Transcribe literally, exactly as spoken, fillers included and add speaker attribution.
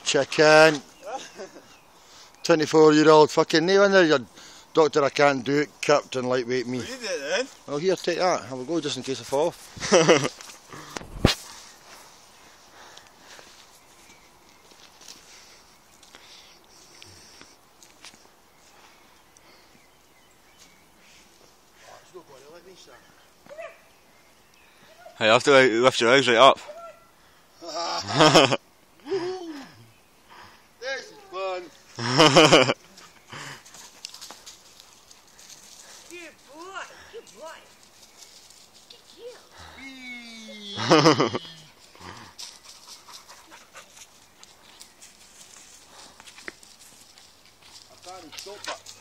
Speaker 1: chicken. twenty-four year old fucking no in there, you doctor I can't do it, Captain Lightweight me.
Speaker 2: Well, you did it then.
Speaker 1: Well, here, take that. I will go just in case I fall.
Speaker 2: Hey, you have to like, lift your legs right up.
Speaker 1: This is fun.
Speaker 3: Good boy, good boy. Good deal.
Speaker 1: I can't stop that.